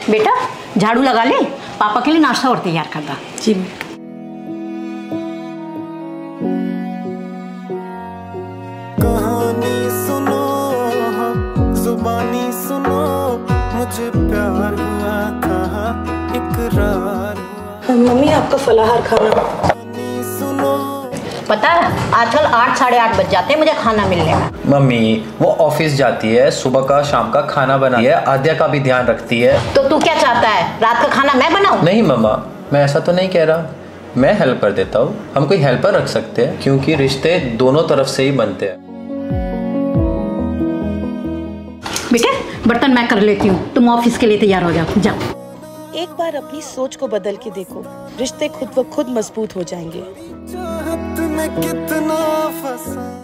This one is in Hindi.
बेटा झाड़ू लगा ले, पापा के लिए नाश्ता और तैयार कर दा। जी। कहानी सुनो, जुबानी सुनो, मुझे प्यार हुआ था, इकरार हुआ। मम्मी आपका फलाहार खाना। पता है आजकल 8 साढ़े 8 बज जाते हैं मुझे खाना मिलने में। मम्मी वो ऑफिस जाती है, सुबह का शाम का खाना बनाती है, आद्या का भी ध्यान रखती है। तो तू क्या चाहता है, रात का खाना मैं बनाऊं? नहीं मम्मा, मैं ऐसा तो नहीं कह रहा, मैं हेल्प कर देता हूँ। हम कोई हेल्पर रख सकते हैं क्योंकि रिश्ते दोनों तरफ से ही बनते हैं। बेटे बर्तन मैं कर लेती हूँ, तुम ऑफिस के लिए तैयार हो जाओ। जाओ। एक बार अपनी सोच को बदल के देखो, रिश्ते खुद ब खुद मजबूत हो जाएंगे। चाहत में कितना फंसा